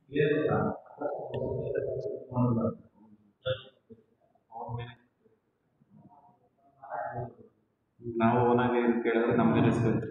ನಾವು ಓನಾಗಿ ಕೇಳಿದ್ರೆ ನಮ್ಗೆ ರಿಸ್ಕ್ ಇರುತ್ತೆ.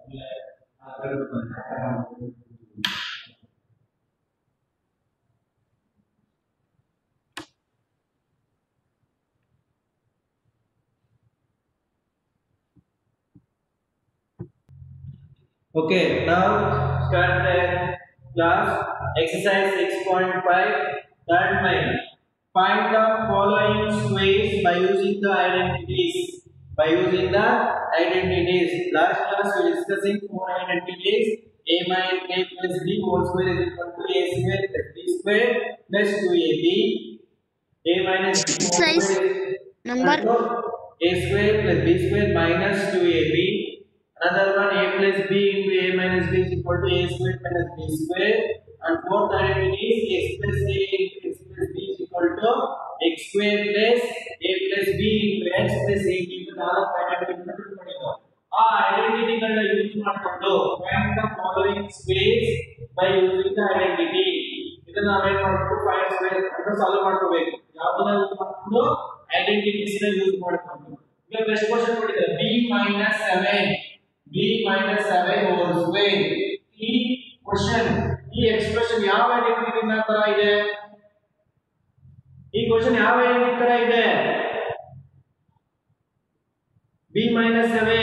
Okay, now start the class exercise 6.5 third line. Find the following squares by using the identities. By using the identities. Last class we discussing four identities. A minus a plus b whole square is equal to a square plus b square plus 2ab. A minus b whole Size square is number equal to a square plus b square minus 2ab. Another one a plus b into a minus b is equal to a square minus b square. And fourth identity is x plus a into x plus b is equal to x square plus a plus b into x plus a into ನಾಲ್ಕು ಐಡೆಂಟಿಟಿಗಳನ್ನು ತಿಳ್ಕೊಂಡಿದ್ದು. ಆ ಐಡೆಂಟಿಟಿಗಳನ್ನ use ಮಾಡಿಕೊಂಡು find the following space by using the identity. ಇದನ್ನ ನಾವೇನ್ ಮಾಡಬೇಕು find space ಅಂತ ಸಾಲ್ವ್ ಮಾಡ್ಕೋಬೇಕು. ಯಾವ್ದನ್ನ ಯೂಸ್ ಮಾಡ್ಕೊಂಡು ಐಡೆಂಟಿಟೀಸ್ ನ ಯೂಸ್ ಮಾಡ್ಕೊಂಡು. ಈಗ ನೆಕ್ಸ್ಟ್ ಕ್ವೆಶ್ಚನ್ ಕೊಟ್ಟಿದ್ದಾರೆ b minus 7 whole square. ಈ ಕ್ವೆಶ್ಚನ್ ಈ ಎಕ್ಸ್ಪ್ರೆಷನ್ ಯಾವ ಐಡೆಂಟಿಟಿ ತರ ಇದೆ? ಈ ಕ್ವೆಶ್ಚನ್ ಯಾವ ಐಡೆಂಟಿಟಿ ತರ ಇದೆ? b minus 7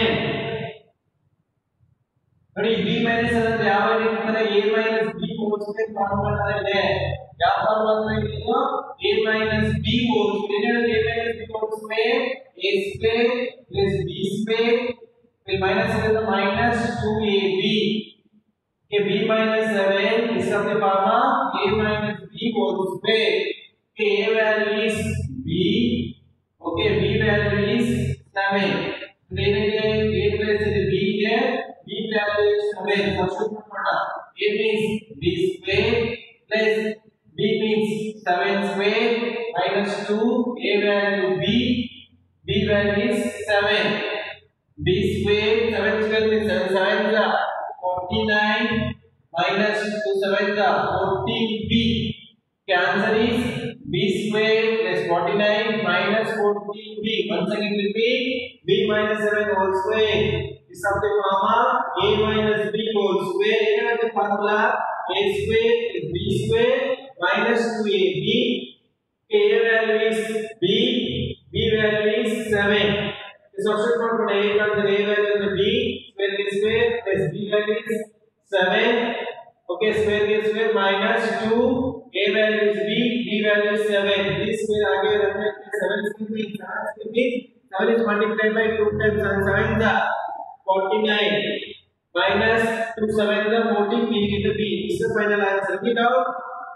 ನೋಡಿ b minus 7 ಅಂದ್ರೆ ಯಾವ ಐಡೆಂಟಿಟಿ ತರ a minus b whole square formula ತರ ಇದೆ. ಯಾವ ಫಾರ್ಮುಲಾ ಇದೆ ಇದು? a minus b whole square ಏನಂದ್ರೆ a minus b whole square a square plus b square फिर माइनस है तो माइनस 2ab के b minus 7 इस सब के पामा a minus b whole square के a value is b okay b value is 7 देने के a plus b है b value is 7 सब्स्टिट्यूट करना a means b square plus b means 7 square minus 2 a value b value is 7 b square 7 square means 7 7 is 49 minus 2 7 is 14b. The answer is b square plus 49 minus 14b. Once again repeat b minus 7 whole square is of the comma a minus b whole square. What is the formula? A square is b square minus 2ab. A value is b value is 7. Substitute for a and a value is b square plus b value is 7 okay square is square minus 2 a value is b value is 7 b square आगे रखने के 7 square means 7 is multiplied by 2 times and 7 is 49 minus 2 7 is 14 b is the b. This is the final answer. Get out.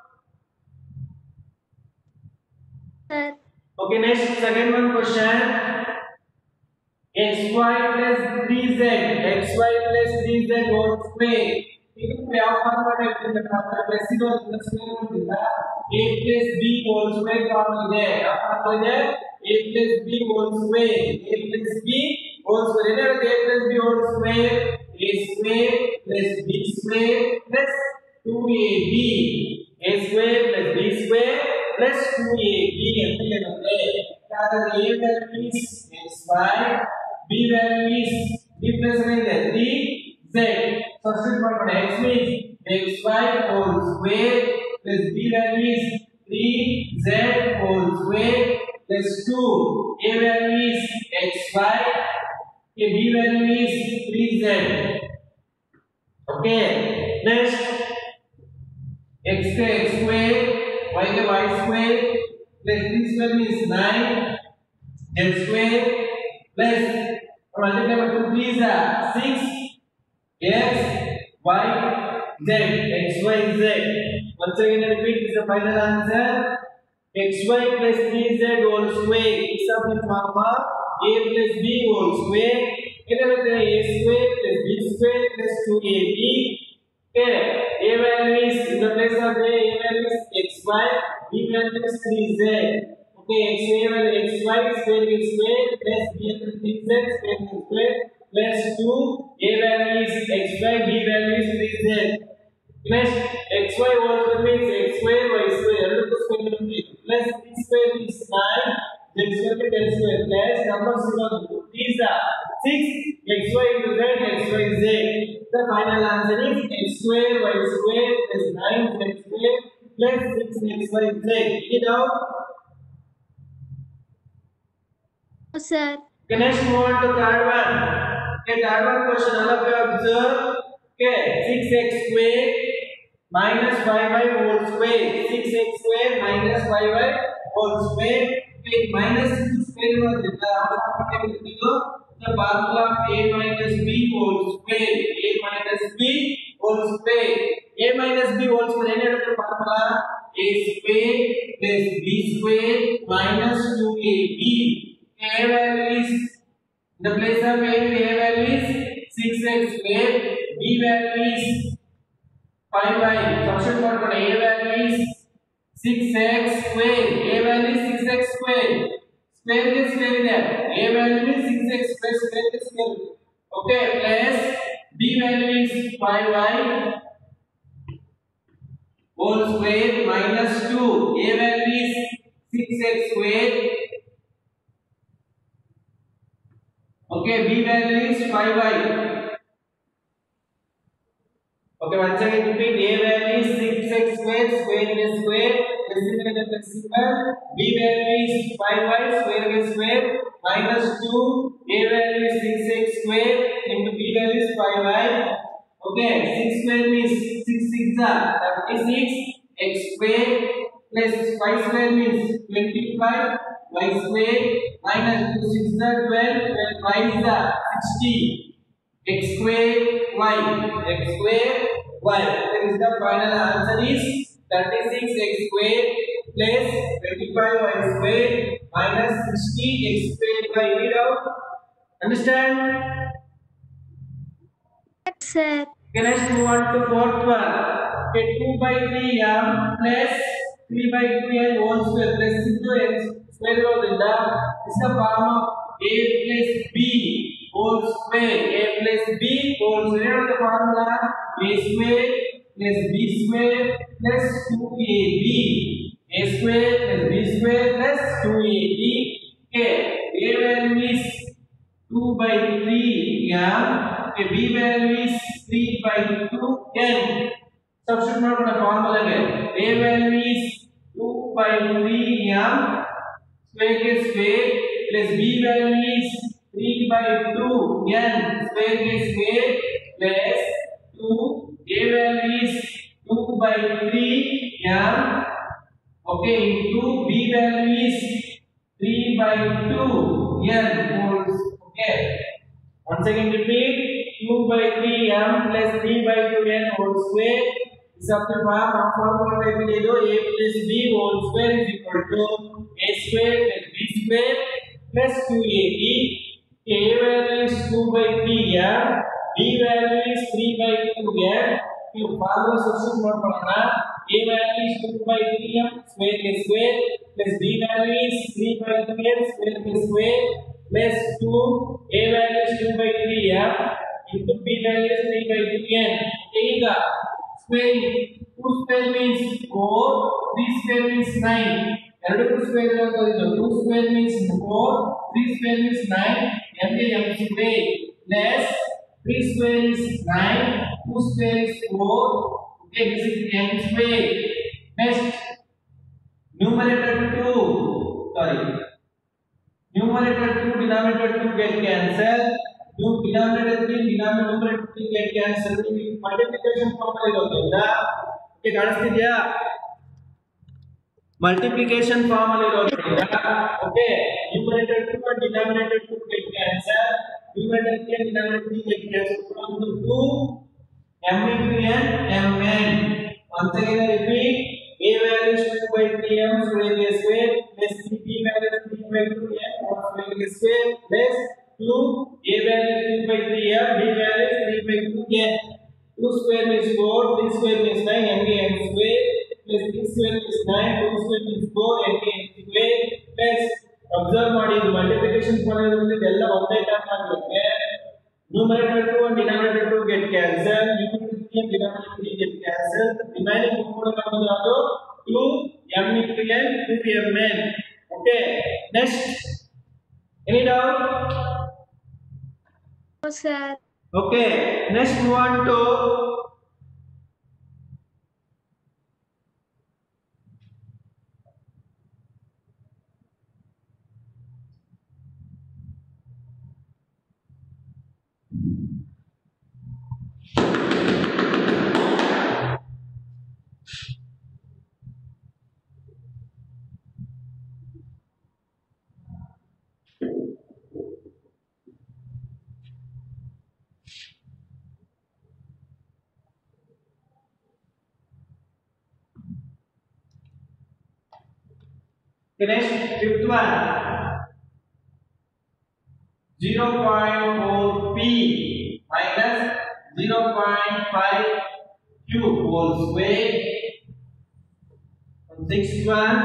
Okay, next second one question. xy plus 3z xy plus 3z whole square ಇದು ಯಾವ formula ಇರುತ್ತೆ ಅಂದ್ರೆ plus ಇದು plus ಇರೋದ್ರಿಂದ a plus b whole square formula ಇದೆ. ಯಾವ formula ಇದೆ? a plus b whole square a plus b whole square ಏನಿರುತ್ತೆ? a plus b whole square a square plus b square plus 2ab a square plus b square plus 2ab ಅಂತ ಇರುತ್ತೆ. ಹಾಗಾದ್ರೆ a value is xy b value is b plus ಏನಿದೆ 3z substitute ಮಾಡೋಣ. x means xy whole square plus b value is 3z whole square plus 2 a value is xy a b value is 3z okay. Next x square y square plus 3 square means 9 z square plus multiply by 2 3 is 6 x y z x y z. Once again repeat this is the final answer. xy plus 3z whole square is of the form of a plus b whole square. ಏನಾಗುತ್ತೆ? a square plus b square plus 2ab. Okay, a value is in the place of a value is xy, b value is 3z. Okay, xy value xy square is square plus b value 3z square is square plus 2 a value is xy b value is 3z. Next xy whole square means z square plus numbers these are 6 xy into z xy z. The final answer is x square y square plus 9 z square plus 6 xy z. It out. sir. Okay, next move on to third one. Okay, third one question all of you observe. Okay, 6x square minus 5y whole square. 6x square minus 5y whole square. Okay, minus square was the formula of a minus b whole square. A minus b whole square. A minus b whole square any other formula? A square plus b square minus 2ab. A value is in the place of a value is 6x square, b value is 5y. Substitute for a value is 6x square, a value is 6x square. Square is square there. A value is 6x square, square is square. Okay, plus b value is 5y whole square minus 2. A value is 6x square. Okay, b value is 5y. Okay, once again repeat. A value is 6x square, square is square, decimal is decimal. B value is 5y, square is square, minus 2. A value is 6x square into b value is 5y. Okay, 6 square means 6 6 are 36. X square plus y square means 25. Y square minus 2 6 are 12, 12 y is 60. X square y, x square y. That is the final answer is 36 x square plus 25 y square minus 60 x square by read out. Understand? Sir. Okay, let's move on to fourth one. Okay, 2 by 3 m plus 3 by 2 n whole square plus 6 n square ಇರೋದ್ರಿಂದ is the form of a plus b whole square. A plus b whole square. What is the formula? A square plus b square plus 2ab. A square plus b square plus 2ab. Okay, a value is 2 by 3 m. Okay, b value is 3 by 2 n. Substitute for the formula again. A value is 2 by 3 m square is square plus b value is 3 by 2 n square is square plus 2. A value is 2 by 3 m. Okay, into b value is 3 by 2 n wholes. Okay, once again repeat. 2 by 3 m plus 3 by 2 n whole square is up to formula type idu a plus b whole square is equal to a square plus b square plus 2ab. A value is 2 by 3 m, b value is 3 by 2 n. You formula substitute ಮಾಡ್ಕೊಳ್ಳೋಣ. A value is 2 by 3 m square is square plus b value is 3 by 2 n square is square plus 2. A value is 2 by 3 m into b value is 3 by 2 n. ಈಗ square 2 square means 4, 3 square means 9. ಎರಡು square ಇರೋದ್ರಿಂದ 2 square means 4, 3 square means 9. m ಗೆ m square plus 3 square is 9, 2 square is 4. Okay, this is m square. Next, numerator 2. Sorry. Numerator 2, denominator 2 get cancelled. Denominator 3, numerator 3 get cancelled. Multiplication formula ಇರೋದ್ರಿಂದ okay ಕಾಣಿಸ್ತಿದ್ಯಾ? Multiplication formula ಇರೋದ್ರಿಂದ okay numerator 2 and denominator 2 get cancelled. Numerator 3 and denominator 3 get cancelled. From 2 m into n mn. Once again I repeat. A value is 2 by 3 m square is square plus b value is 3 by 2 n whole square is square plus 2. A value is 2 by 3 m, b value is 3 by 2 n. 2 square means 4, 3 square means 9, m n square plus 3 square means 9, 2 square means 4, m n square plus observe ಮಾಡಿ multiplication formula ಇದೆಲ್ಲ ಒಂದೇ term ಆಗಿರುತ್ತೆ. Numerator 2 and denominator 2 get cancelled. Numerator 3 and denominator 3 get cancelled. Remaining ಮೂರು ನಮ್ಮದು ಅದು 2 m into n 2 m n. Okay, next sir. Okay, next move on to next fifth one. 0.4p minus 0.5 q whole square. Sixth one,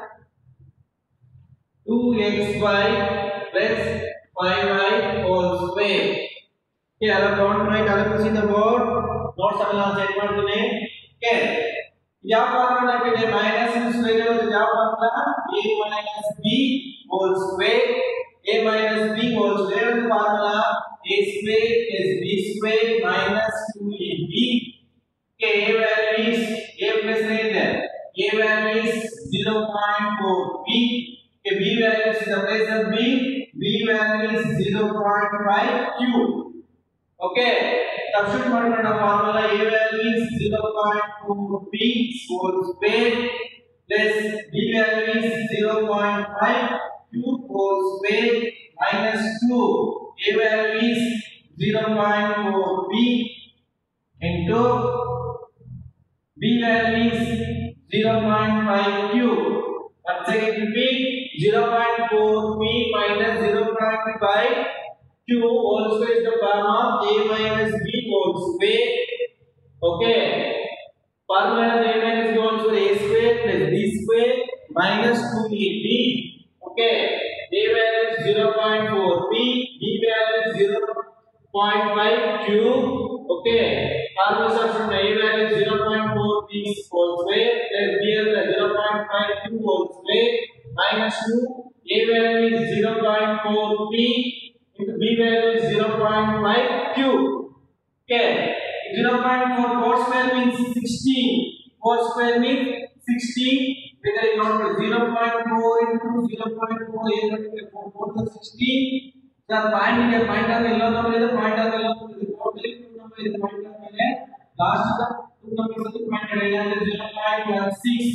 2xy plus 5y whole square. Okay, I don't write other things in the board. Notes all set ಮಾಡ್ತೀನಿ. Okay, ಯಾವ formula ಹಾಕಿದೆ? Minus square ಇರೋದು ಯಾವ formula? a minus b whole square. a minus b whole square is formula a square plus b square minus 2ab. Okay, a value is a plus there. A value is 0.4p. Okay, b value is the place of b. B value is 0.5q. Okay, substitute ಮಾಡೋಣ formula. A value is 0.4p whole square plus b value is 0.5q whole square minus 2. A value is 0.4p into b value is 0.5q. Once again repeat, 0.4p minus 0.5q whole square is the form of a minus b whole square. Okay, formula a minus b whole square, a square plus b square minus 2ab. Okay, a value is 0.4p, b value is 0.5q. Okay, formula substitute a value is 0.4p whole square plus b value is 0.5q whole square minus 2. A value is 0.4p into b value is 0.5q. Okay, 0.4 whole square means 16. Whole square means 16. Whether you not 0.4 into 0.4 is 16. The point is point of yellow number is the point of yellow number. Totally two number is the point of yellow. Last the two numbers is the point of yellow is 0.16.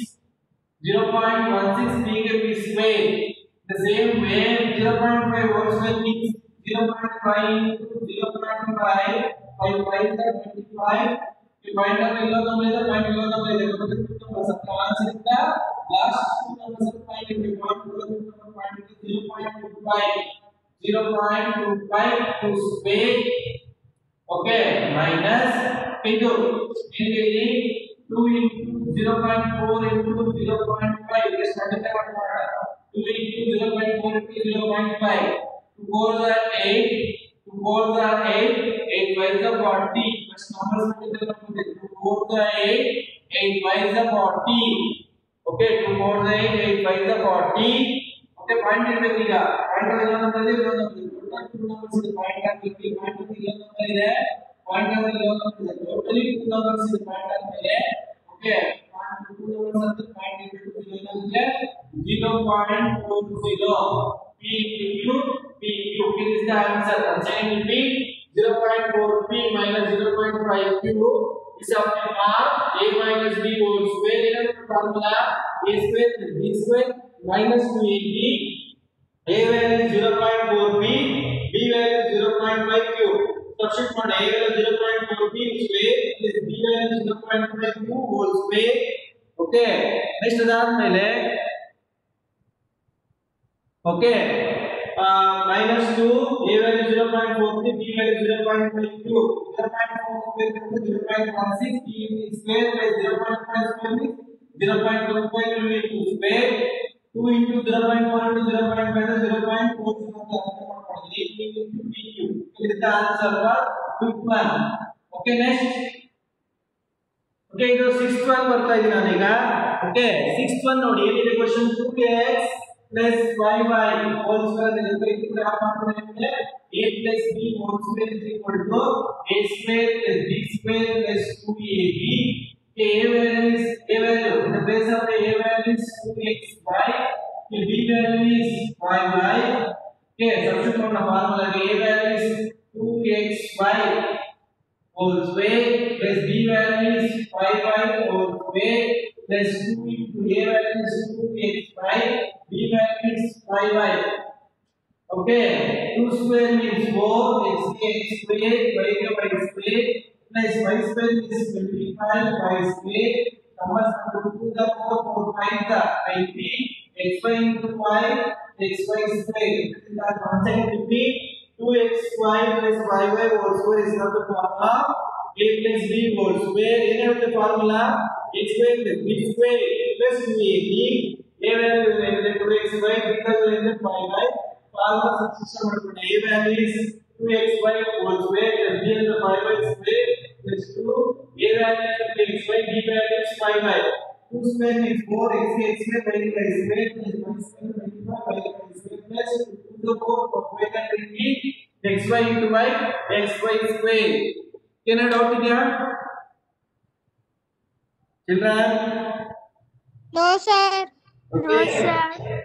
0.16 being a b square. The same way 0.5 whole square means 0.5 into 0.5. 5 is the 25. The point of yellow number is the point of yellow number is the two numbers. The answer is the last two numbers of point of the point is 0.25. 0.25 to square. Okay, minus into 2 into 0.4 into 0.5. Let's multiply what matter. 2 into 0.4 into 0.5. 2 4 are 8. 2 4 are 8. 8 5 is 40. First numbers multiply. 2 4 are 8. 8 5 is 40. Okay, 2 4 are 8. 8 5 is 40. Okay, point it with the point of yellow number is yellow number. Total two numbers is point of yellow number is point of yellow number is totally two numbers is point of yellow. Okay, two numbers are the point of yellow number is 0.40 p into p. Okay, this is the answer. Second repeat, 0.4p minus 0.5q is something r a minus b whole square. In the formula a square plus b square minus 2ab. A value is 0.4p, b value is 0.5q. Substitute for a value 0.4p square is b value 0.5q whole square. Okay, next ಅದಾದ್ಮೇಲೆ okay, minus 2, a value 0.43, b value 0.52. 0.4 square is 0.16, p square plus 0.5 square is 0.25 square. 2 into 0.4 into 0.5 is 0.4. Into pq. This is the answer for fifth one. Okay, next. Okay, ಇದು 6th one ಬರ್ತಾ ಇದೀನಿ ನಾನು ಈಗ. Okay, 6th one ನೋಡಿ ಏನಿದೆ question 2x plus 5y whole square ಇದಕ್ಕೆ ಇದು ಯಾವ ಮಾಡ್ತಾರೆ a plus b whole square is equal to a square plus b square plus 2ab. Okay, a value in the place of the a value is 2xy, the b value is 5y. Okay, substitute on the formula a value is 2xy whole square plus b value is 5y whole square plus 2 into a value is 2xy, b value is 5y. Okay, 2 square means 4, x square, y square plus y square is 25, y square. Numbers from 2 to the 4, 4 5 the 20, xy into 5, xy square. Once again repeat, 2xy plus 5y whole square is not the formula. A plus b whole square. What is the formula? X square plus b square plus 2ab. A value is 2xy, b value is 5y. Formula substitution ಮಾಡ್ಕೊಂಡು a value is 2xy whole square plus b is 5y square plus 2. A value is 2xy, b value is 5y. 2 square means 4, x square by y square plus y square by y square plus 2 to the 4, 4 by 20, xy into y, xy square. Any doubt idea? Children? No, sir. No, Okay. sir.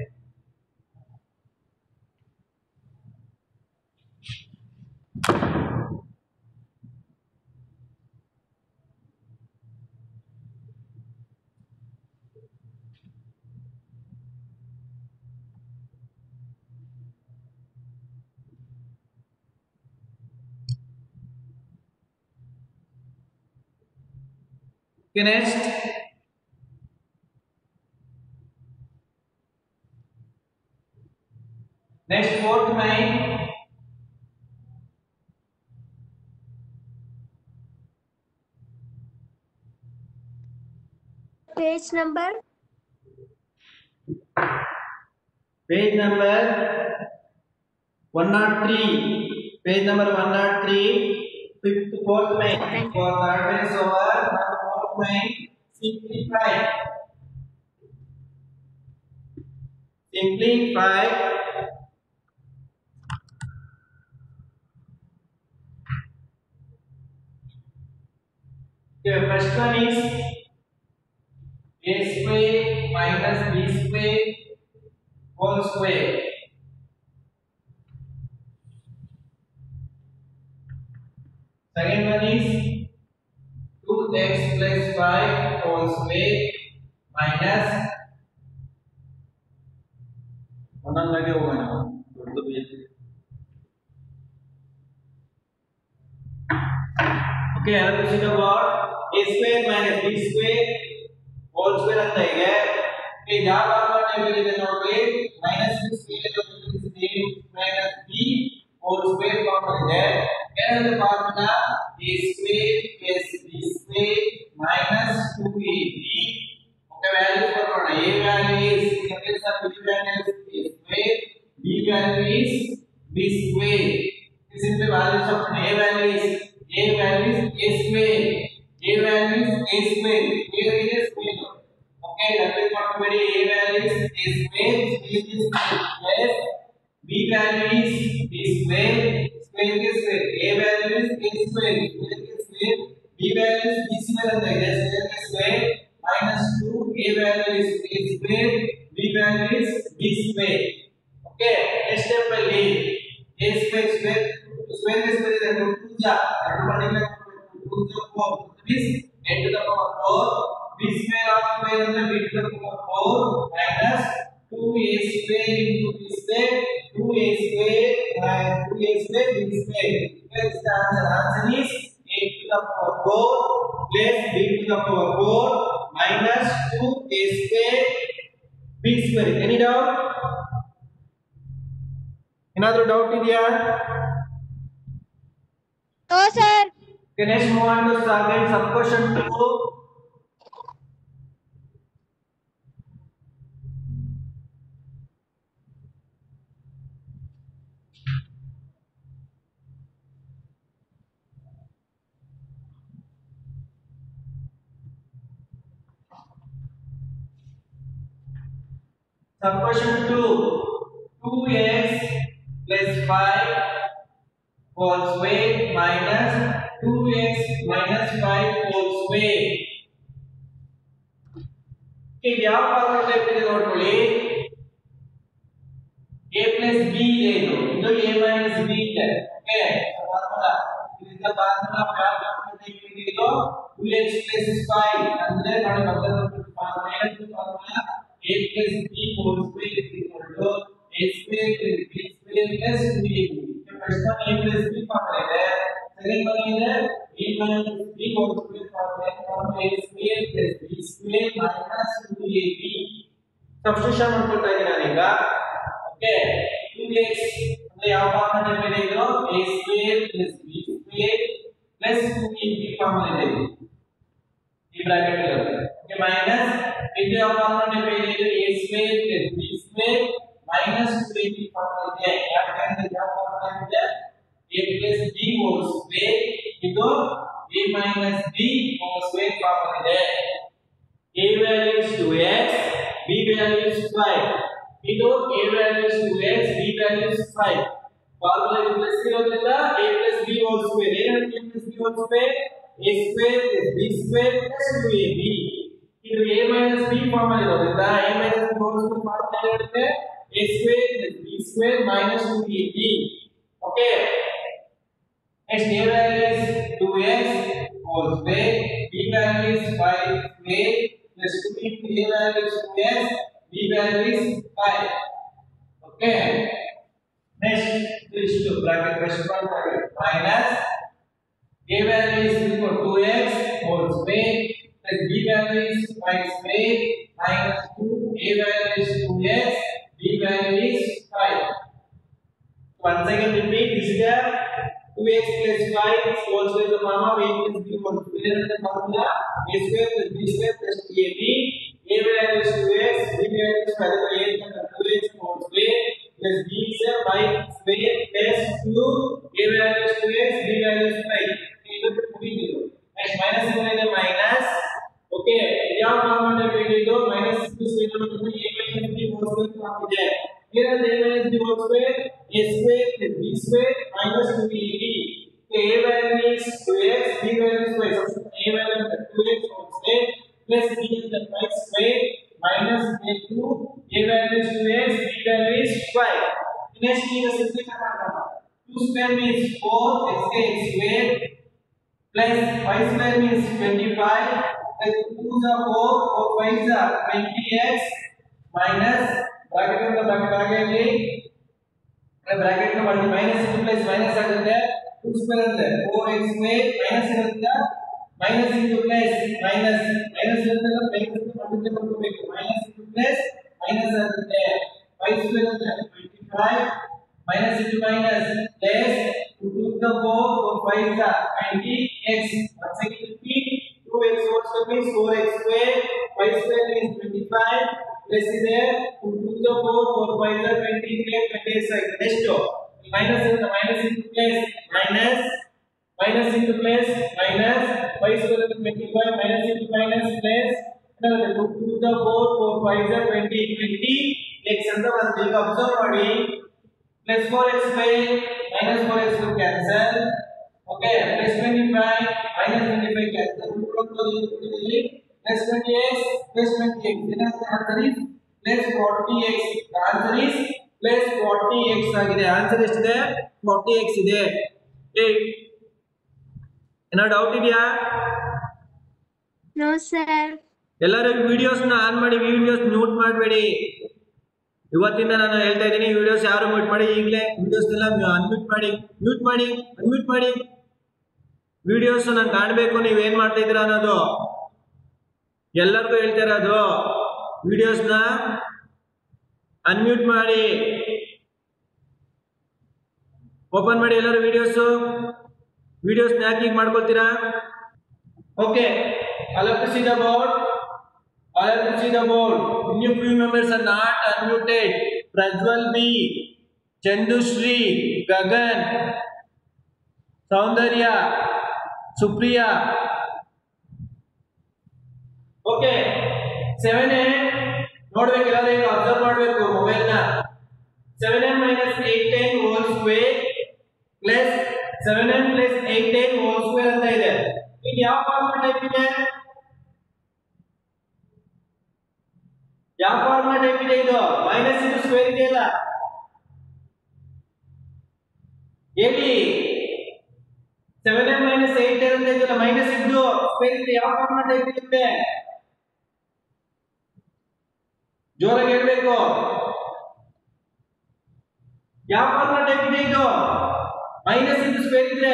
Okay, next. Next, fourth line. Page number. Page number 103. Page number 103. Fifth, fourth line. For third page over, now fourth line. Simplify. Simplify. Okay, first one is a square minus b square whole square. Second one is 2x plus 5 whole square minus ಒಂದೊಂದಾಗಿ ಹೋಗೋಣ ದೊಡ್ಡದು ಬೇಕು. okay, another question about a square minus b square whole square ಅಂತ ಇದೆ. okay, ಯಾವ formula ಇದೆ ನೋಡಿ, minus b square minus b whole square formula ಇದೆ. ಏನಂದ್ರೆ formula a square plus b square minus 2ab. okay, values ಬರ್ಕೊಳ್ಳೋಣ. a value is in place of b value is a square, b value is b square. This is the values of a value is a value is a square, a value is a square, square is a square. okay, that is what we a value is a square, square is plus b value is b square, square is square, a value is a square, square is square, b value is b square and that is square is square minus 2, a value is a square, b value is b square. okay, next step will be a square square square is square is 2 ja 2 particular 2 to 4 this a to the power 4, b square of square is b to the power 4 minus 2a square into b square, 2a square and 2a square b square. Here is the answer. Answer is a to the power 4 plus b to the power 4 minus 2a square b square. Any doubt? Another doubt idea? No, sir. Okay, next move on to again sub question 2. Sub question 2. 2x plus 5 whole square minus 2x minus 5 whole square. ಈಗ ಯಾವ formula type ಇದೆ ನೋಡ್ಕೊಳ್ಳಿ. a plus b ಇದೆ, ಇದು a minus b ಇದೆ. Okay, formula ಇದರ formula ಯಾವ type ಇದೆ? ಇದು 2x plus 5 ಅಂದ್ರೆ ನೋಡಿ ಮೊದಲ formula a plus b whole square is equal to a square plus b square plus 2ab. प्रश्न a plus b फॉर्मूला ಇದೆ, सेकंड वन ಇದೆ a minus b whole square formula a square plus b square minus 2ab. Substitution ಮಾಡ್ಕೊಳ್ತಾ ಇದ್ದೀನಿ ನಾನೀಗ. Okay, 2x ಅಂದ್ರೆ ಯಾವ formula ಇದೆ? ಇದು a square plus b square plus 2ab formula ಇದೆ ಈ ಬ್ರಾಕೆಟ್ ಇರುತ್ತೆ. ಓಕೆ, ಮೈನಸ್ ಇದು ಯಾವ ಫಾರ್ಮುಲಾ ಇದೆ? a square plus b square minus 2ab formula ಇದೆ. ಯಾಕಂದ್ರೆ ಯಾವ ಫಾರ್ಮುಲಾ ಇದೆ? a plus b whole square ಇದು a minus b whole square formula ಇದೆ. a value is 2x, b value is 5. ಇದು a value is 2x, b value is 5. Formula plus ಇರೋದ್ರಿಂದ a plus b whole square ಏನಾಗುತ್ತೆ? a plus b whole square a square plus b square plus 2ab. ಇದು a minus b formula ಇರೋದ್ರಿಂದ a minus b whole square formula ಏನಾಗುತ್ತೆ? a square plus b square minus 2ab. Okay, next a value is 2x whole square, b value is 5 square plus 2ab. a value is 2x, b value is 5. Okay, next this to bracket correspond minus a value is equal to 2x whole square plus b value is 5 square minus 2. a value is 2x, b value is 5. Once again repeat, this is a 2x plus 5 whole square the formula of a plus b whole square and the formula a square plus b square plus 2ab. a value is 2x, b value is 5 by 8 and 2x whole square plus b is 5 square plus 2. a value is 2x, b value is 5. ಇದು ಮುಗಿದಿದೆ. next minus ಇದೆ minus. okay, ಯಾವ formula ಇದೆ? minus ಇದು square ಮಾಡಿದ್ರೆ a minus b whole square ಆಗಿದೆ. here is a minus b whole square, a square plus b square minus 2ab. so a value is 2x, b value is 5. so a value is 2x whole square plus b is 5 square minus a2. a value is 2x, b value is 5. next is simplify ಮಾಡೋಣ. 2 square means 4 x square plus 5 square means 25 plus 2 is 4 5 is 20x minus bracket on the bracket bracket ನ ಮಾಡಿ minus into plus minus ಆಗುತ್ತೆ. 2 square ಅಂದ್ರೆ 4x square minus ಇರುತ್ತೆ minus into plus minus ಇರುತ್ತೆ plus multiply ಮಾಡಬೇಕು. minus into plus minus ಆಗುತ್ತೆ. 5 square ಅಂದ್ರೆ 25 minus into minus plus 2 to the 4 5 is 20x. once again repeat, 2x whole square means 4x square, 5 square means 25 plus is there 2 to the 4 5 is 20 28 next minus into plus minus into plus minus 5 square is 25 minus into minus plus 2 to the 4 5 is 20 x ಅಂತ ಬಂತು. ಈಗ observe ಮಾಡಿ plus 4x square minus 4x will cancel. okay, plus 25 minus 25 cancel. plus 20x plus 20x. then answer is plus 40x. the answer is plus 40x ಆಗಿದೆ. Answer ಎಷ್ಟಿದೆ? 40x ಇದೆ. ಏನೋ doubt ಇದೆಯಾ? No sir. ಎಲ್ಲರೂ videos ನ on ಮಾಡಿ, videos mute ಮಾಡಬೇಡಿ. ಇವತ್ತಿಂದ ನಾನು ಹೇಳ್ತಾ ಇದ್ದೀನಿ, ವಿಡಿಯೋಸ್ ಯಾರು ಮ್ಯೂಟ್ ಮಾಡಿ, ಈಗಲೇ ವಿಡಿಯೋಸ್ ಎಲ್ಲ ಅನ್ಮ್ಯೂಟ್ ಮಾಡಿ, ಅನ್ಮ್ಯೂಟ್ ಮಾಡಿ. ವಿಡಿಯೋಸ್ ನಾನು ಕಾಣಬೇಕು ನೀವೇನ್ ಮಾಡ್ತಾ ಇದ್ದೀರಾ ಅನ್ನೋದು ಎಲ್ಲರಿಗೂ ಹೇಳ್ತಾ ಇರೋದು. ವಿಡಿಯೋಸ್ನ ಅನ್ಮ್ಯೂಟ್ ಮಾಡಿ, ಓಪನ್ ಮಾಡಿ ಎಲ್ಲರೂ ವಿಡಿಯೋಸ್ನ ಯಾಕೆ ಹೀಗೆ ಮಾಡ್ಕೊಳ್ತೀರಾ? Okay, I'll have to see the board. New few members are not unmuted. Prajwal B, Chandushree, Gagan, Saundarya, Supriya. Okay, 7A. ನೋಡ್ಬೇಕು ಎಲ್ಲರೂ ಈಗ ಅಬ್ಸರ್ವ್ ಮಾಡಬೇಕು ಮೊಬೈಲ್ ನ 7m - 810 whole square plus 7m + 810 whole square ಅಂತ ಇದೆ. ಇದು ಯಾವ ಫಾರ್ಮುಲಾ ಟೈಪ್ ಇದೆ? ಯಾವ ಫಾರ್ಮುಲಾ ಟೈಪ್ ಇದೆ ಇದು? ಮೈನಸ್ ಇಂಟು ಸ್ಕ್ವೇರ್ ಇದೆಯಲ್ಲ, ಹೇಳಿ. 7m - 810 ಅಂತ ಇದೆಯಲ್ಲ, ಮೈನಸ್ ಇದ್ದು ಸ್ಕ್ವೇರ್ ಇದೆ, ಯಾವ ಫಾರ್ಮುಲಾ ಟೈಪ್ ಇರುತ್ತೆ? ಜೋರಾಗಿ ಹೇಳ್ಬೇಕು. ಯಾವ ಫಾರ್ಮುಲಾ ಟೈಪ್ ಇದೆ ಇದು? ಮೈನಸ್ ಇಂಟು ಸ್ಕ್ವೇರ್ ಇದ್ರೆ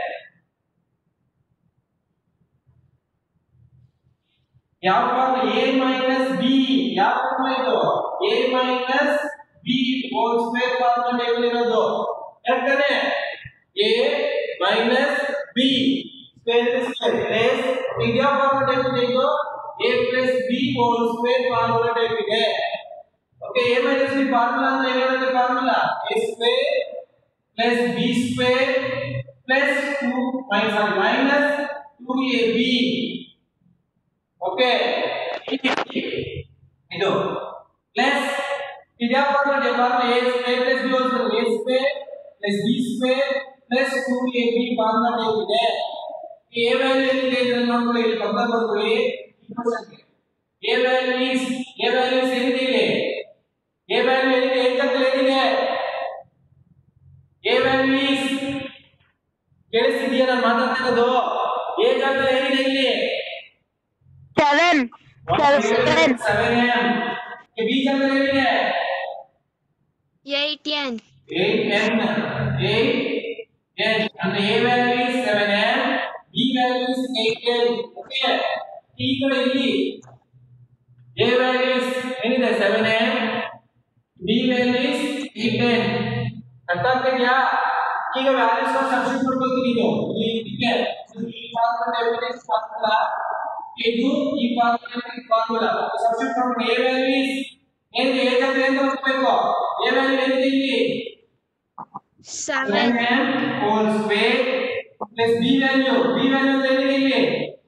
ಯಾವ ಫಾರ್ಮುಲಾ? a - b. ಯಾವ ಫಾರ್ಮುಲಾ ಇದು? a - b whole square formula table ಇರೋದು. ಯಾಕಂದ್ರೆ a - b square square plus ಇದು ಯಾವ ಫಾರ್ಮುಲಾ ಟೇಬಲ್ ಇದೆ ಇದು? a + b whole square formula table ಇದೆ. ಓಕೆ, a - b ಫಾರ್ಮುಲಾ ಅಂದ್ರೆ ಏನಿದೆ? Formula a square plus b square plus 2ab. Okay, ಇದು ಪ್ಲಸ್ ಇದು ಯಾವ formula? Formula a square plus b whole square, a square plus b square plus 2ab formula type ಇದೆ. a value ಏನಿದೆ ಇದನ್ನ ನೋಡ್ಕೊಳ್ಳಿ, ಇಲ್ಲಿ ಕಂಪೇರ್ ಮಾಡ್ಕೊಳ್ಳಿ. a ವ್ಯಾಲ್ಯೂ ಏನಿದೆ ಇಲ್ಲಿ? a ವ್ಯಾಲ್ಯೂ ಏನಿದೆ? ಏಕಂತಲೇ ಏನಿದೆ? a ವ್ಯಾಲ್ಯೂ ಕೇಳಿಸ್ತಿದೆಯಾ ನಾನು ಮಾತಾಡ್ತಿರೋದು? ಏಕಂತಲೇ ಏನಿದೆ ಇಲ್ಲಿ? 7. 7m. b ಜಾಗದಲ್ಲಿ ಏನಿದೆ? 8n. 8n. ಅಂದ್ರೆ a value 7m, b value 8n. Okay, ಈ ಕಡೆ ಇಲ್ಲಿ a ವ್ಯಾಲ್ಯೂ ಏನಿದೆ? 7m, b value 8n. ಅರ್ಥ ಆಗ್ತಿದ್ಯಾ? ಈಗ ವ್ಯಾಲ್ಯೂಸ್ ಸಬ್ಸ್ಟಿಟ್ಯೂಟ್ ಮಾಡ್ಕೊಳ್ತೀನಿ. ಇದು ಇದೆ ಈ ಫಾರ್ಮುಲಾ ಡೆಫಿನೆಟ್ ಫಾರ್ಮುಲಾ, ಇದು ಈ ಫಾರ್ಮುಲಾ ಸಬ್ಸ್ಟಿಟ್ಯೂಟ್ ಮಾಡ್ಕೊಂಡು a ವ್ಯಾಲ್ಯೂ ಏನಿದೆ? ಏಕಂದ್ರೆ ಏನು ಮಾಡ್ಬೇಕು? a ವ್ಯಾಲ್ಯೂ ಏನಿದೆ ಇಲ್ಲಿ? 7. Whole square plus b value ಏನಿದೆ ಇಲ್ಲಿ?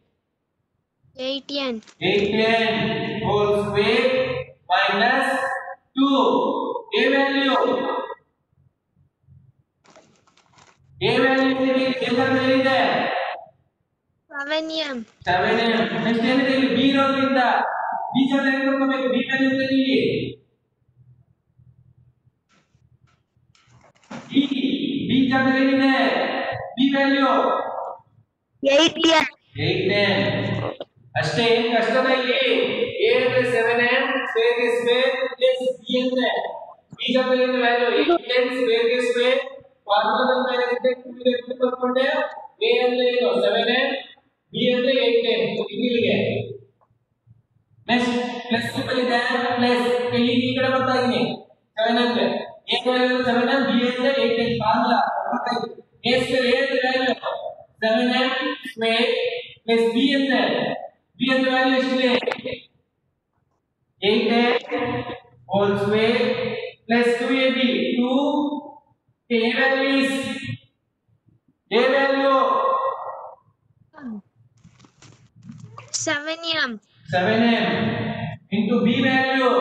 8n. 8n whole square minus 2 a value ಏನಿದೆ? ಏಕಂದ್ರೆ ಏನಿದೆ? 7m. 7m. ನೆಕ್ಸ್ಟ್ ಏನಿದೆ ಇಲ್ಲಿ? b ಇರೋದ್ರಿಂದ b ಜಾಗದಲ್ಲಿ ಏನು ಮಾಡ್ಕೋಬೇಕು? b ವ್ಯಾಲ್ಯೂ ಇದೆ ಇಲ್ಲಿ. b ಜಾಗದಲ್ಲಿ ಏನಿದೆ? b value 8n. 8n. ಅಷ್ಟೇ, ಏನು ಕಷ್ಟನ ಇಲ್ಲಿ? a ಅಂದ್ರೆ 7m ಸ್ಕ್ವೇರ್ ಗೆ ಸ್ಕ್ವೇರ್ ಪ್ಲಸ್ b ಅಂದ್ರೆ b ಜಾಗದಲ್ಲಿ ಏನು ವ್ಯಾಲ್ಯೂ? 8n ಸ್ಕ್ವೇರ್ ಗೆ ಸ್ಕ್ವೇರ್. ಫಾರ್ಮುಲಾ ಅಂತ ಏನಿದೆ? 2 ಗೆ ಬರ್ಕೊಂಡೆ. a ಅಂದ್ರೆ ಏನು? 7m, b ಅಂದ್ರೆ 8n. ಇಲ್ಲಿಗೆ ನೆಕ್ಸ್ಟ್ ಪ್ಲಸ್ ಸಿಂಬಲ್ ಇದೆ, ಪ್ಲಸ್ ಇಲ್ಲಿ ಈ ಕಡೆ ಬರ್ತಾ ಇದೀನಿ. 7 ಅಂದ್ರೆ a ವ್ಯಾಲ್ಯೂ 7m, b ಅಂದ್ರೆ 8n. ಫಾರ್ಮುಲಾ ಬರ್ತಾ ಇದೆ. a ಸ್ಕ್ವೇರ್ a ಅಂದ್ರೆ value 7m square plus b ಅಂದ್ರೆ ವ್ಯಾಲ್ಯೂ ಎಷ್ಟಿದೆ? 8n whole square plus 2ab. 2 a value 7m. 7m into b value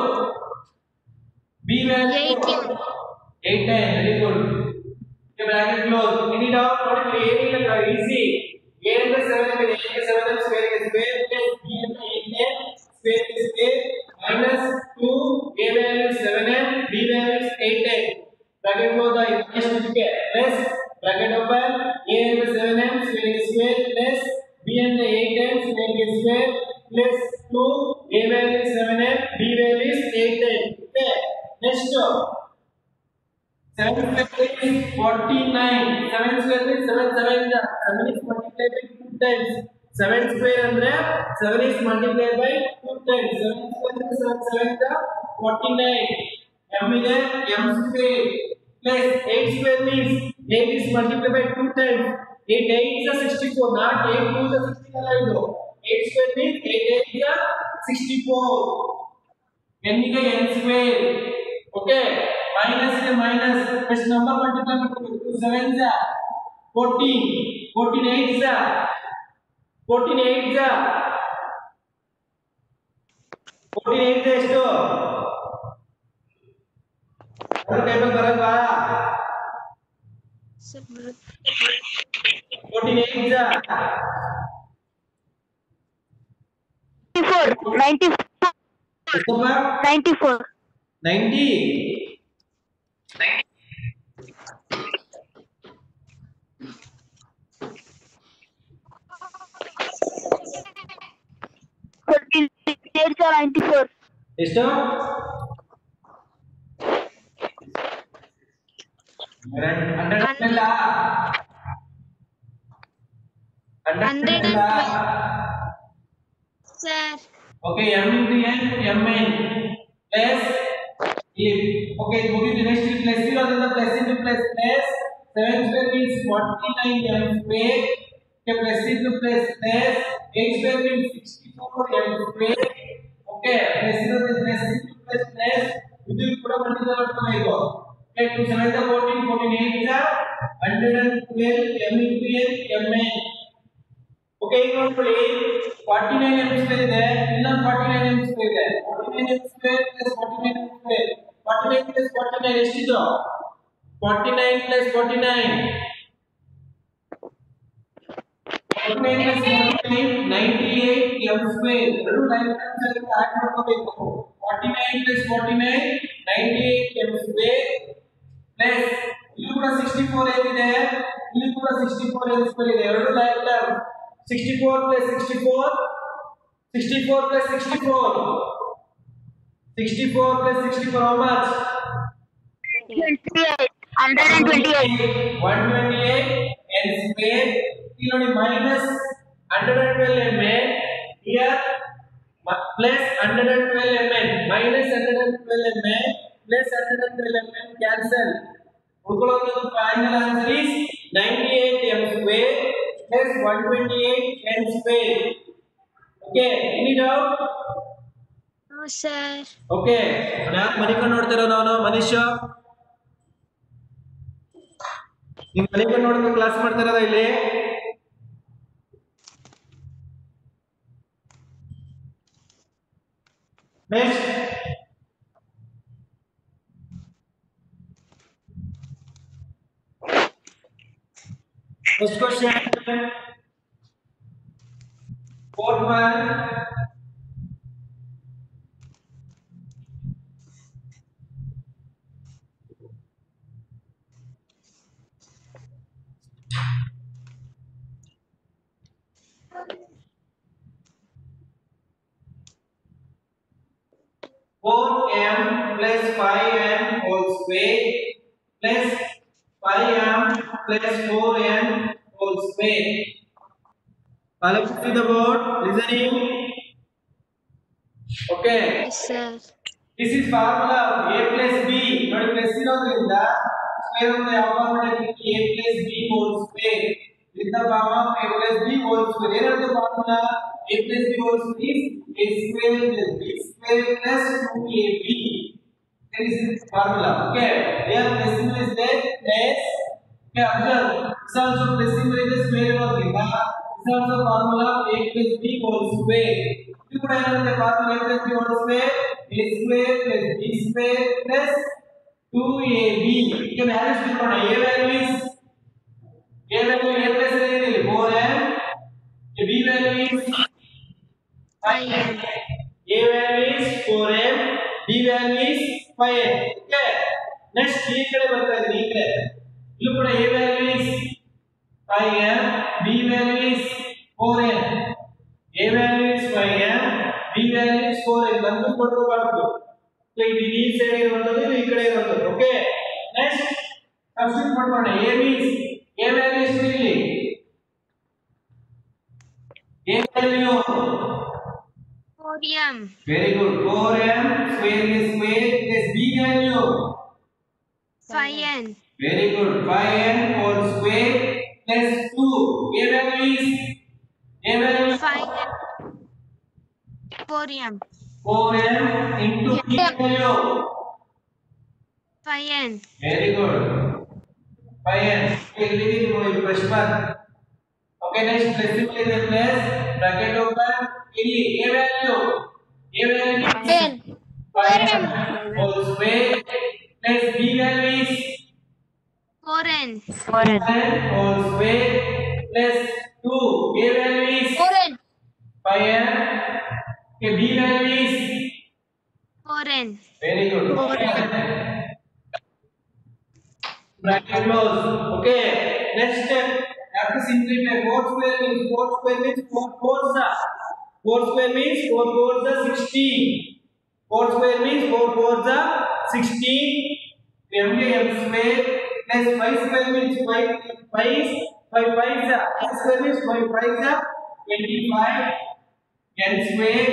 8n. Very good. Okay, bracket close. Any doubt? What is a? Easy. a into 7m is 7m square is square plus b into 8n square is square minus 2 a value is 7m, b value is 8n. Bracket close the equation plus bracket open. a into 7m square is square plus b into 8n square is square plus 2 a value is 7m, b value is 8n. Okay, next 7 square is 49. 7 square is 7 is multiplied by 2 times. 7 square ಅಂದ್ರೆ 7 is multiplied by 2 times. 7 square is 7 49. m is m square plus 8 square means 8 is multiplied by 2 times. 8 8 is 64, not 8 2 is 16 ಅಲ್ಲ ಇದು. 8 square means 8 8 is 64. n is n square. Okay, minus is minus. First number multiply ಮಾಡ್ಬೇಕು. 2 7 is 14. 14 8 is 14 8 is 48 ಎಷ್ಟು ಅದು table ಬರಲ್ವಾ 48 ಜಾ 94 ಎಷ್ಟಪ್ಪ 94 90 94 ಎಷ್ಟು 100 ಇಲ್ಲ 100 ಇಲ್ಲ sir okay m into n mn plus okay ಮುಗಿತು ನೆಕ್ಸ್ಟ್ ಪ್ಲಸ್ ಇರೋದ್ರಿಂದ plus into plus plus 7 square means 49 m square okay plus into plus plus 8 square means 64 m square okay plus ಇರೋದ್ರಿಂದ ಪ್ಲಸ್ into ಪ್ಲಸ್ ಪ್ಲಸ್ ಇದು ಕೂಡ multiply ಮಾಡ್ಕೋಬೇಕು okay 2 7 the 14 14 8 is 112 m into n mn okay ಈಗ ನೋಡ್ಕೊಳ್ಳಿ 49 m square ಇದೆ ಇನ್ನೊಂದು 49 m square ಇದೆ 49 m square plus 49 m square 49 plus 49 ಎಷ್ಟಿದು 49 plus 49 49 plus 49 98 m square ಎರಡು ಲೈನ್ ಟರ್ಮ್ಸ್ ಅಲ್ಲಿ ಆಡ್ ಮಾಡ್ಕೋಬೇಕು 49 plus 49 98 m square plus ಇಲ್ಲಿ ಕೂಡ 64 ಏನಿದೆ ಇಲ್ಲಿ ಕೂಡ 64 m square ಇದೆ ಎರಡು line term 64 plus 64 64 plus 64 64 plus 64 how much 128 128 n square ಇಲ್ಲಿ ನೋಡಿ minus 112 mn here plus 112 mn minus 112 mn plus 112 mn cancel ಉಳ್ಕೊಳ್ಳೋದು final answer is 98 m square plus 128 n square okay any doubt no sir okay ನಾನು ಮನಿಕೊಂಡು ನೋಡ್ತಿರೋ ನಾನು ಮನುಷ್ಯ ನೀವು ಮನಿಕೊಂಡು ನೋಡ್ಕೊಂಡು class ಮಾಡ್ತಿರೋದ ಇಲ್ಲಿ next question fourth one m plus 5n whole square plus 5m plus 4n whole square. All see the board listening. Okay. yes sir This is formula of a plus b. ನೋಡಿ plus ಇರೋದ್ರಿಂದ square root ಯಾವ formula a plus b whole square. In the form of a plus b whole square. ಏನಂತ formula a plus b whole square is a square plus b square plus 2ab. That is the formula. Okay. Here plus symbol is there. Plus. Okay. Observe. This also plus symbol is the square ಇರೋದ್ರಿಂದ this also formula of a plus b whole square. ಇದು ಕೂಡ ಏನಂತ formula a plus b whole square a square plus b square plus 2ab. ಈಗ values ತಿಳ್ಕೊಳ್ಳೋಣ. a value is a plus ಏನಿದೆ 4m b value is 5m a value is 4m b value is 5m. okay next ಈ ಕಡೆ ಬರ್ತಾ ಇದೆ ಈ ಕಡೆ ಇಲ್ಲೂ ಕೂಡ a value is 5m b value is 4m a value is 5m b value is 4m ಬಂದು ಕೊಡಬಾರದು. ಸೊ ಇದು ಈ ಸೈಡ್ ಇರುವಂತದ್ದು ಇದು ಈ ಕಡೆ ಇರುವಂತದ್ದು. ಓಕೆ ನೆಕ್ಸ್ಟ್ ಸಬ್ಸ್ಟಿಟ್ಯೂಟ್ ಮಾಡೋಣ. a means a value ಎಷ್ಟು ಇಲ್ಲಿ a value 4m very good 4m square is square plus b value 5n very good 5n whole square plus 2 a value is 5m 4m 4m into b value 5n very good 5n okay leave it question mark. okay next plus symbol is plus bracket open ಇಲ್ಲಿ a value A value is 10. 5n whole square plus B value is 4n. 4n whole square plus 2. A value is 4n. 5n. Okay, B value is 4n. very good. 4n. Bracket close. Okay. Next step. Have to simplify. 4 square means 4 square means 4 fours are. 4 square means 4 fours are 16. 4 square means 4 fours are 16. M square plus 5 square means 5 5s. 5 5s are. 5 square means 5 5s are 25. N square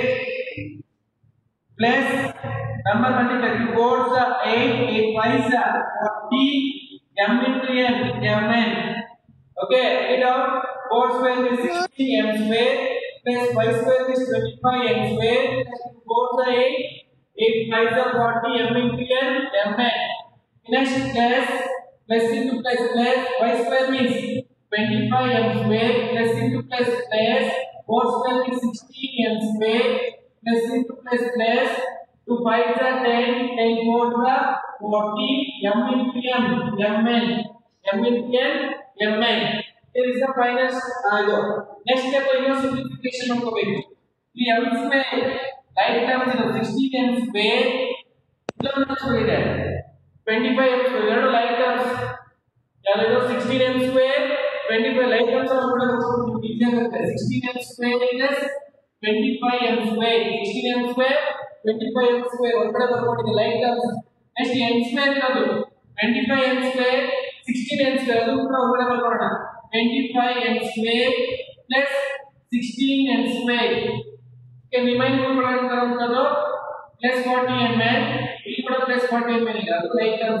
plus number multiply 2 fours are 8. 8 5s are 40. M into N. Mn. Okay, write it out. 4 square is 16 m square plus 5 square is 25 m square plus 4 is 8. 8 5 is 40 m into n mn. Next plus into plus 5 square means 25 m square plus into plus 4 square is 16 m square plus into plus 2 5 is 10 10 4 is 40 m into m mn. M into n mn. Here is the final next step is simplification ಮಾಡ್ಕೋಬೇಕು ಈ m square right terms is 16 m square ಇದನ್ನು ಇದೆ 25 m square ಎರಡು like terms ಯಾವುದು 16 m square 25 like terms ಮಾಡ್ಕೊಳ್ಳೋದು easy ಆಗುತ್ತೆ 16 m square plus 25 m square 16 m square 25 m square ಒಳಗಡೆ ಬರ್ಕೊಂಡಿದೆ like terms next m square ಇರೋದು 25 m square 16 m square ಅದು ಕೂಡ ಒಳಗಡೆ ಬರ್ಕೊಳ್ಳೋಣ 25 m square plus 16 m square के रिमाइंड ಮಾಡ್ಕೊಳ್ಳೋದು plus 40 mn ಇಲ್ಲಿ ಕೂಡ plus 40 mn ಇದೆ ಅದು like terms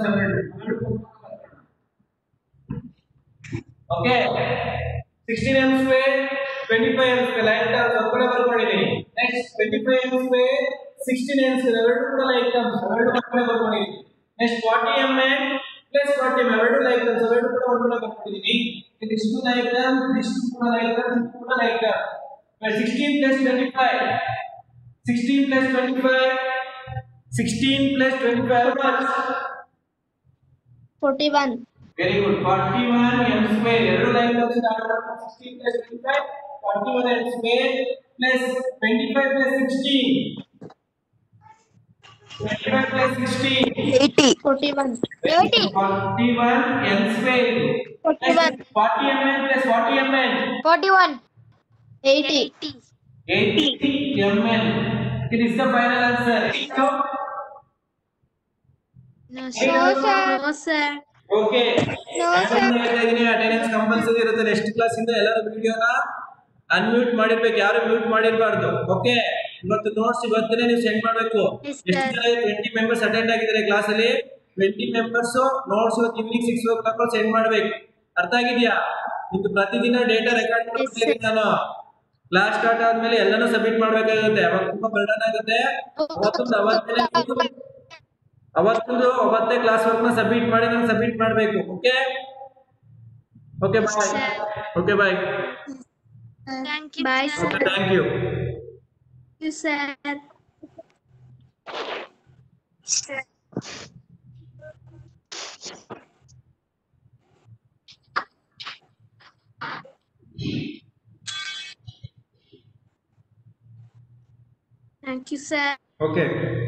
okay 16 m square 25 m square like terms ಒಳಗಡೆ ಬರ್ಕೊಂಡಿದ್ದೀನಿ next 25 m square 16 m square ಎರಡು ಕೂಡ ಲೈಕ್ ಟರ್ಮ್ಸ್ ಎರಡು ಒಳಗಡೆ ಬರ್ಕೊಂಡಿದ್ದೀನಿ ನೆಕ್ಸ್ಟ್ 40 mn plus 40 mn ಎರಡು ಲೈಕ್ ಟರ್ಮ್ಸ್ ಎರಡು ಕೂಡ ಒಳಗಡೆ ಬರ್ಕೊಂಡಿದ್ದೀನಿ ಇದಿಷ್ಟು ಲೈಕ್ ಟರ್ಮ್ ಇದಿಷ್ಟು ಕೂಡ ಲೈಕ್ ಟರ್ಮ್ ಇದಿಷ್ಟು ಕೂಡ like term 16 plus 25 16 plus 25 16 plus 25 what 41. very good 41 m square ಎರಡು ಲೈಕ್ ಟರ್ಮ್ಸ್ ಇದೆ 16 plus 25 41 m square plus 25 plus 16 25 plus 16 80. 41. 80. 41 m square 41. 40 mn plus 40 mn 41. 80. 80 mn. It is the final answer. No, sir. No, sir. No, sir. Okay. No, sir. Attendance compulsory ಇರುತ್ತೆ next class ಇಂದ ಎಲ್ಲರೂ ವಿಡಿಯೋನ unmute ಮಾಡಿರ್ಬೇಕು ಯಾರು mute ಮಾಡಿರಬಾರ್ದು okay ಇವತ್ತು notes ಇವತ್ತನೇ ನೀವು ಸೆಂಡ್ ಮಾಡಬೇಕು ಎಷ್ಟು ಜನ 20 ಮೆಂಬರ್ಸ್ ಅಟೆಂಡ್ ಆಗಿದ್ದಾರೆ ಕ್ಲಾಸ್ ಅಲ್ಲಿ 20 ಮೆಂಬರ್ಸ್ ನೋಟ್ಸ್ ಇವತ್ತು ಈವ್ನಿಂಗ್ 6 o'clock ಸೆಂಡ್ ಮಾಡಬೇಕು ಅರ್ಥ ಆಗಿದೆಯಾ ನಿಮ್ದು ಪ್ರತಿದಿನ ಡೇಟಾ ರೆಕಾರ್ಡ್ ಮಾಡ್ತೀನಿ ನಾನು ಕ್ಲಾಸ್ ಸ್ಟಾರ್ಟ್ ಆದ್ಮೇಲೆ ಎಲ್ಲಾನು ಸಬ್ಮಿಟ್ ಮಾಡಬೇಕಾಗುತ್ತೆ ಅವಾಗ ತುಂಬಾ ಬರ್ಡನ್ ಆಗುತ್ತೆ ಅವತ್ತೇ ಕ್ಲಾಸ್ ವರ್ಕ್ ನ ಸಬ್ಮಿಟ್ ಮಾಡಿ ನಾನು ಸಬ್ಮಿಟ್ ಮಾಡಬೇಕು okay okay bye okay bye Thank you. Bye, sir. Okay, thank you. Thank you, sir. Sir. Thank you, sir. Okay.